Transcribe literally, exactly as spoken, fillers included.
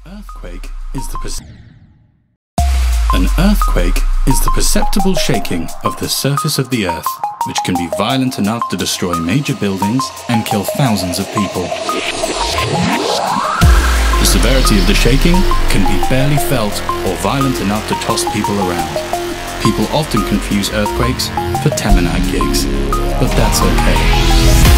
Earthquake is the perce- An earthquake is the perceptible shaking of the surface of the earth, which can be violent enough to destroy major buildings and kill thousands of people. The severity of the shaking can be barely felt or violent enough to toss people around. People often confuse earthquakes for Temanite gigs, but that's okay.